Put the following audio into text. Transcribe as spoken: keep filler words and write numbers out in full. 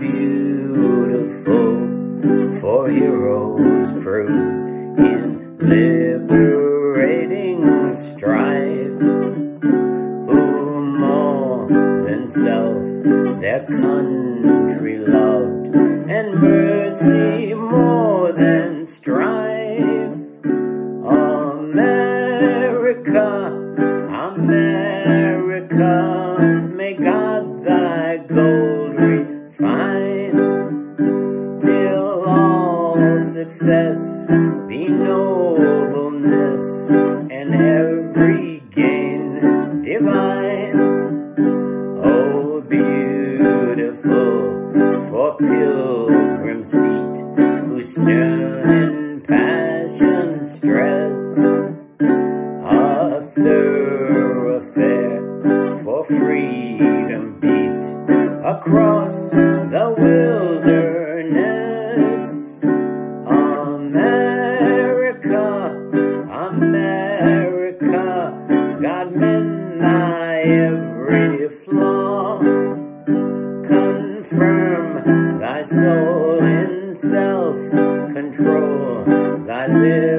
beautiful for heroes proved in liberating strife, who more than self their country loved, and mercy more than strife. America, America, may God thy gold refine, till all success be nobleness, and every gain divine. Oh, beautiful for pilgrims' feet, who stern in passion stress, a thoroughfare for freedom beat across the wilderness. America, America, God mend thy every flaw, confirm thy soul in self-control, thy live